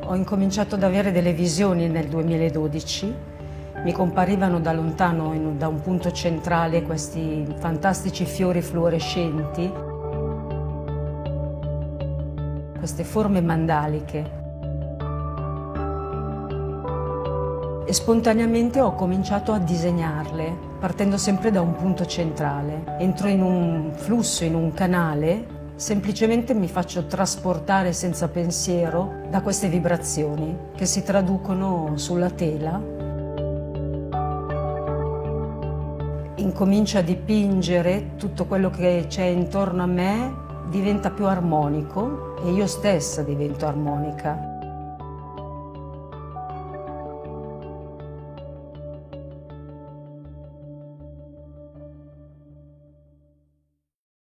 Ho incominciato ad avere delle visioni nel 2012, mi comparivano da lontano, da un punto centrale, questi fantastici fiori fluorescenti, queste forme mandaliche. E spontaneamente ho cominciato a disegnarle, partendo sempre da un punto centrale. Entro in un flusso, in un canale, semplicemente mi faccio trasportare senza pensiero da queste vibrazioni che si traducono sulla tela. Incomincio a dipingere, tutto quello che c'è intorno a me diventa più armonico e io stessa divento armonica.